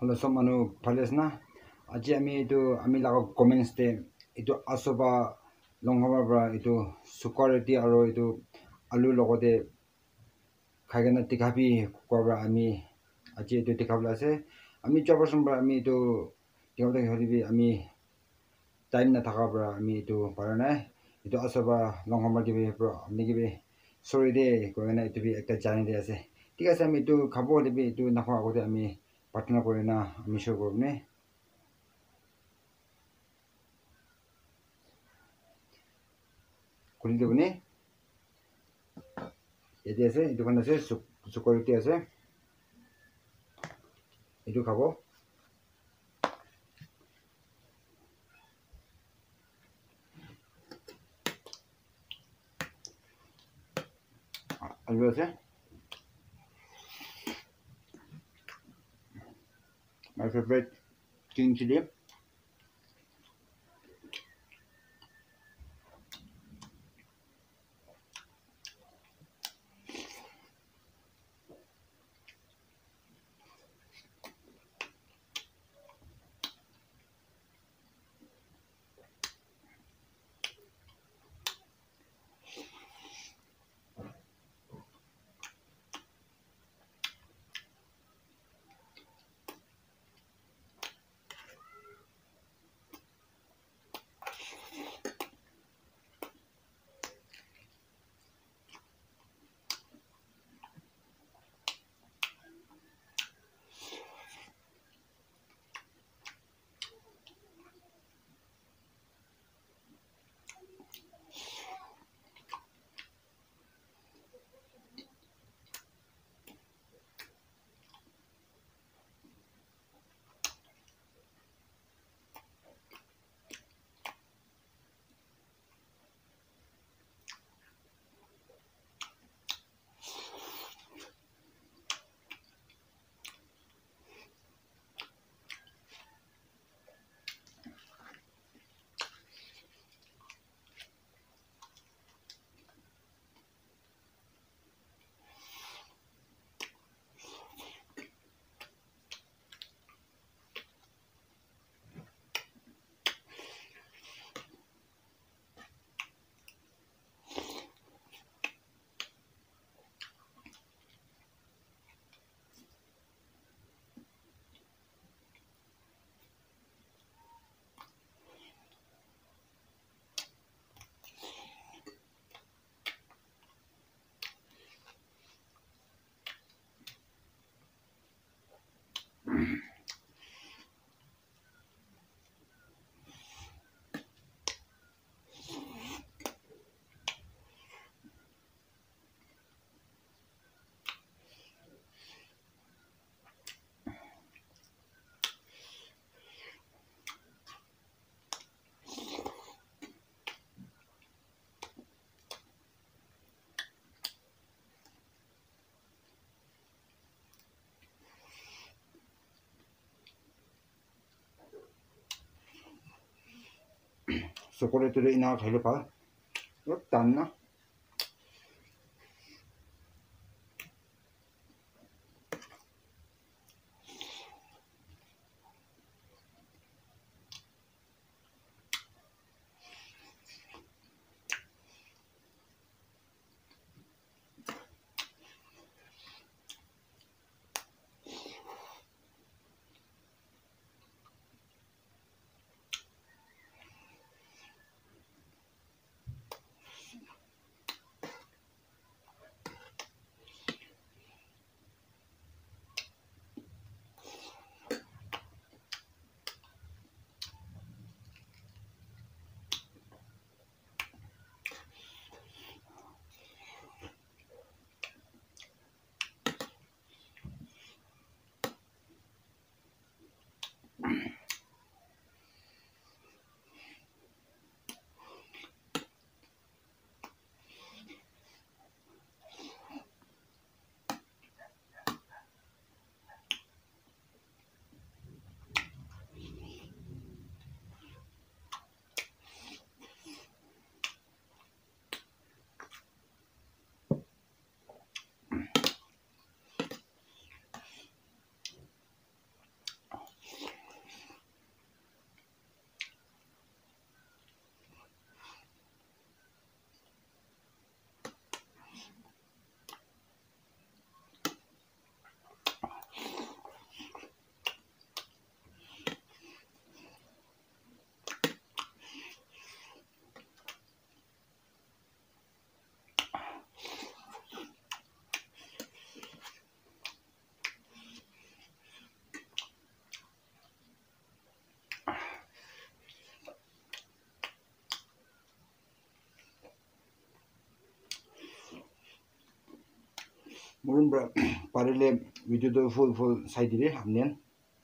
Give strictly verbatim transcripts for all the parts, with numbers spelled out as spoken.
Hello, so manu palesna. Aji ami itu ami laga comments te itu asoba longhaba bra itu Sukha Rotti aro itu alu logote khaigana tikhabi kobra ami aji itu tikhabla ase. Ami chabarsam bra ami itu tikhabla holibi ami time na thaka bra ami itu parana itu asoba longhaba gibi bro ami gibi sorry de koina itu bi ekta jani de ase. Tik ase ami itu khabo holibi itu nakha agote ami partner kore na ami show korne kuli debune yedi ase itu kan ase Sukha Rotti ase itu khabo alu ase my favorite king chili Sukha Rotti le ina khale pa yo tan na Murun bra parele video do full full side dire amnen.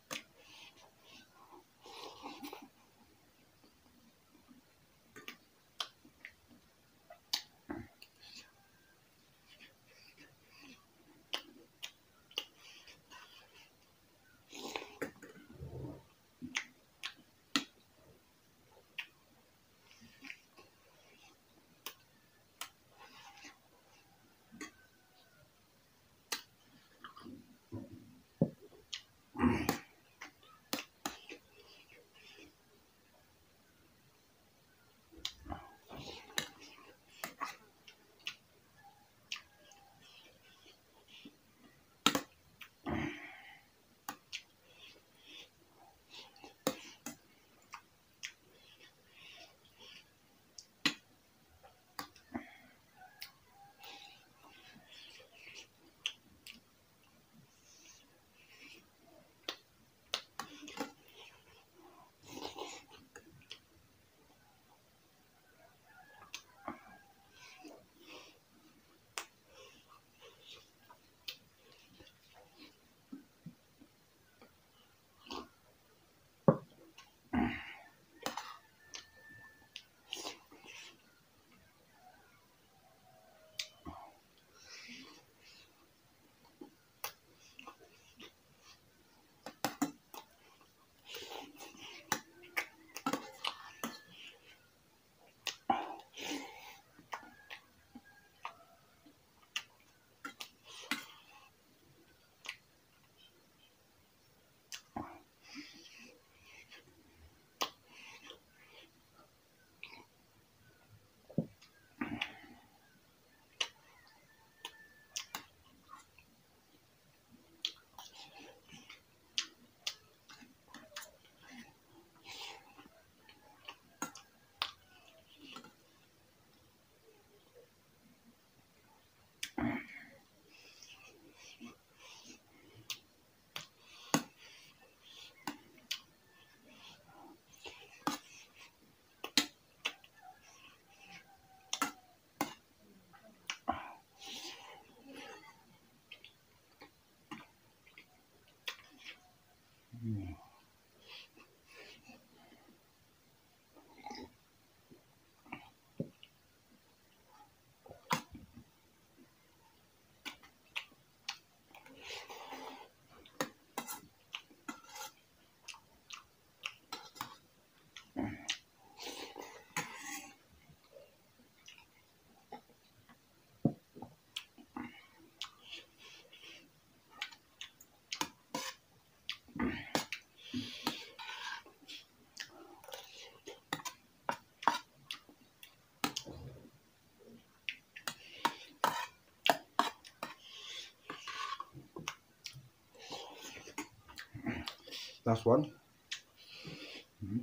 Last one. Mm-hmm.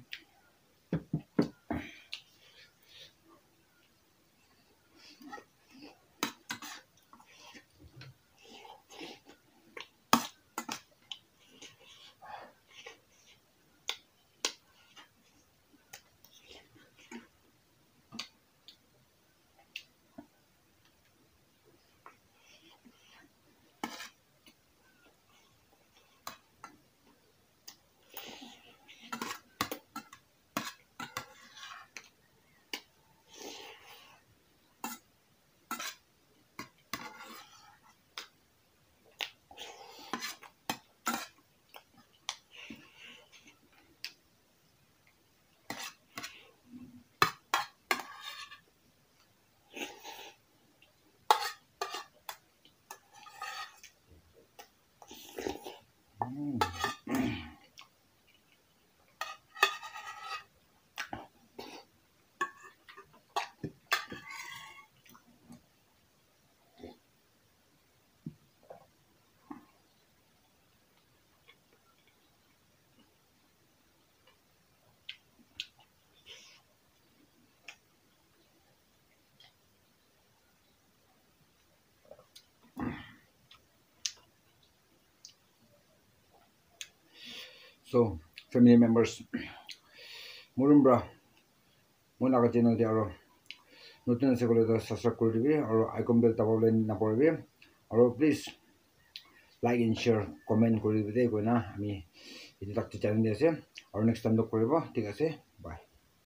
So family members, murumbra munaga channel de aro notun se kole subscribe kori dibe aro icon bell dabale na porbe আৰু please like and share comment কৰিব দেই গৈ না আমি এইটো তাক channel দি আছে আৰু নেক্সট টাইম লগ কৰিব ঠিক আছে।